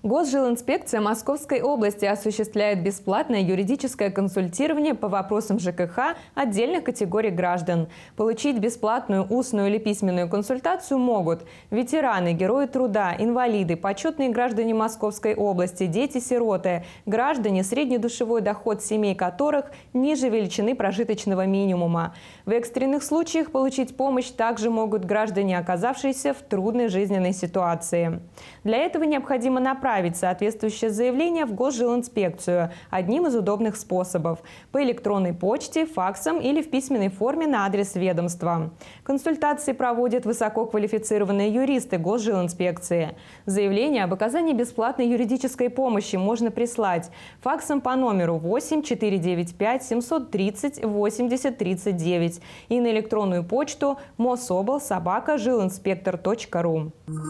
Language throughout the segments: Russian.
Госжилинспекция Московской области осуществляет бесплатное юридическое консультирование по вопросам ЖКХ отдельных категорий граждан. Получить бесплатную устную или письменную консультацию могут ветераны, герои труда, инвалиды, почетные граждане Московской области, дети-сироты, граждане, средний душевой доход семей которых ниже величины прожиточного минимума. В экстренных случаях получить помощь также могут граждане, оказавшиеся в трудной жизненной ситуации. Для этого необходимо направить соответствующее заявление в Госжилинспекцию одним из удобных способов – по электронной почте, факсом или в письменной форме на адрес ведомства. Консультации проводят высококвалифицированные юристы Госжилинспекции. Заявление об оказании бесплатной юридической помощи можно прислать факсом по номеру 8 495 730 80 39 и на электронную почту mosobl@жилинспектор.ру.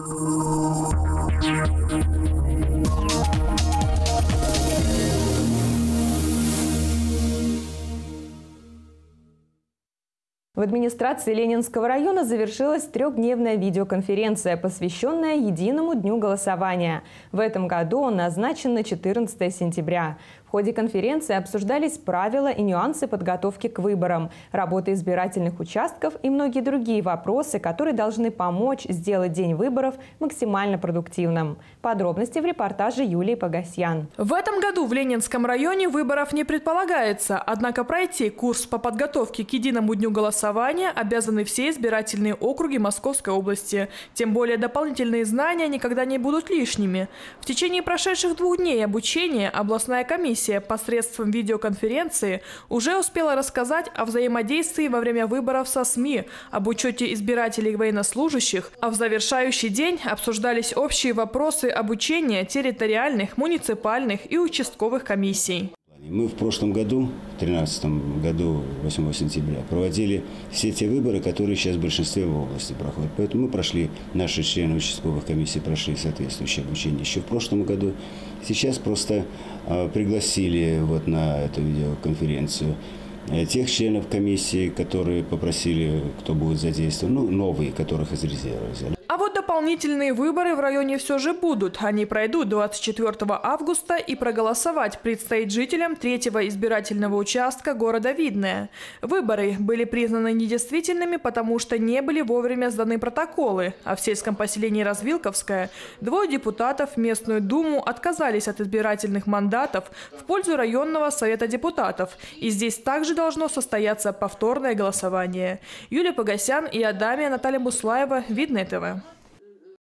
В администрации Ленинского района завершилась трехдневная видеоконференция, посвященная Единому дню голосования. В этом году он назначен на 14 сентября. В ходе конференции обсуждались правила и нюансы подготовки к выборам, работа избирательных участков и многие другие вопросы, которые должны помочь сделать день выборов максимально продуктивным. Подробности в репортаже Юлии Погосян. В этом году в Ленинском районе выборов не предполагается, однако пройти курс по подготовке к Единому дню голосования обязаны все избирательные округи Московской области. Тем более дополнительные знания никогда не будут лишними. В течение прошедших 2 дней обучения областная комиссия посредством видеоконференции уже успела рассказать о взаимодействии во время выборов со СМИ, об учете избирателей и военнослужащих, а в завершающий день обсуждались общие вопросы обучения территориальных, муниципальных и участковых комиссий. Мы в прошлом году, в 2013 году, 8 сентября, проводили все те выборы, которые сейчас в большинстве в области проходят. Поэтому мы прошли, наши члены участковых комиссий прошли соответствующее обучение еще в прошлом году. Сейчас просто пригласили вот на эту видеоконференцию тех членов комиссии, которые попросили, кто будет задействован, новые, которых из резерва взяли. А вот дополнительные выборы в районе все же будут. Они пройдут 24 августа и проголосовать предстоит жителям 3-го избирательного участка города Видное. Выборы были признаны недействительными, потому что не были вовремя сданы протоколы. А в сельском поселении Развилковское 2 депутатов в местную думу отказались от избирательных мандатов в пользу районного совета депутатов. И здесь также должно состояться повторное голосование. Юлия Погосян и Адамия, Наталья Буслаева, Видное ТВ.